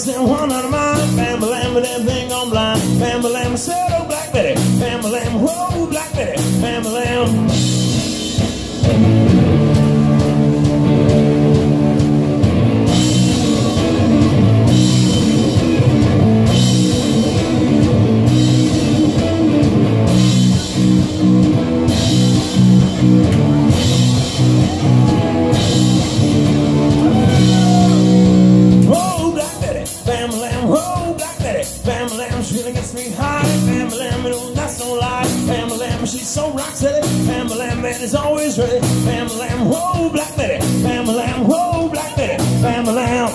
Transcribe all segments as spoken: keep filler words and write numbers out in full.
said one out of mine. Bam, lam, but that thing on blind. Bam, lam, said, oh, Black Betty. Bam, lam, whoa, Black Betty. Bam, lam. She's so rock steady. Bam, lam, man is always ready. Bam, lam, whoa, Black Betty. Bam, lam, whoa, Black Betty. Bam, lam.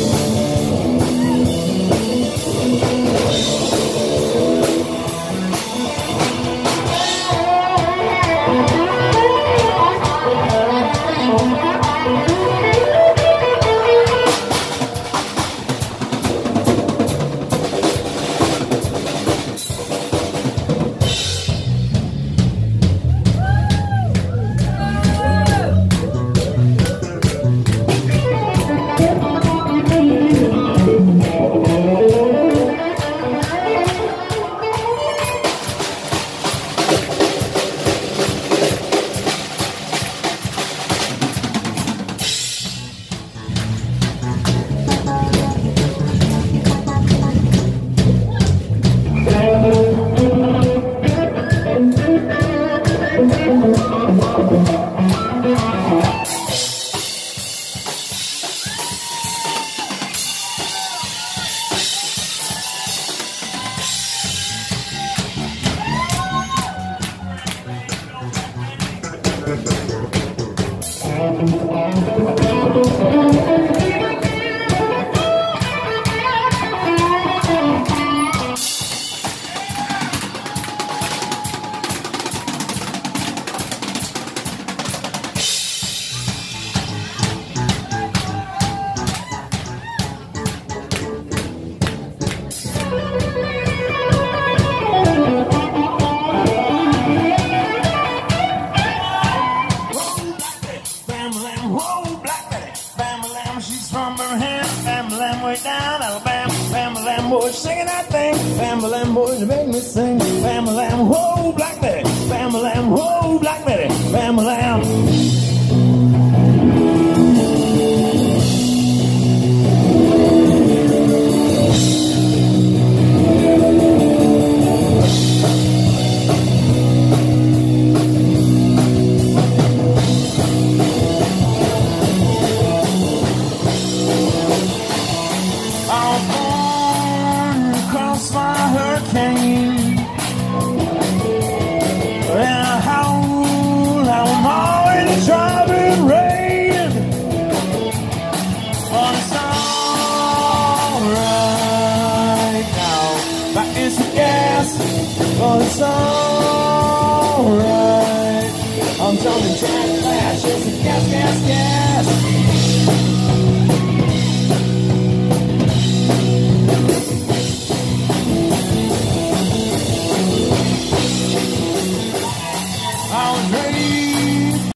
Down Alabama, Bam, lam, boy, singing that thing. Bam, lam, boy, you make me sing. Bam, lam, whoa, Black Betty. Bam, lam, whoa, Black Betty. Bam, lam. Oh, it's alright. I'm talking Jack Flash. It's a gas, gas, gas.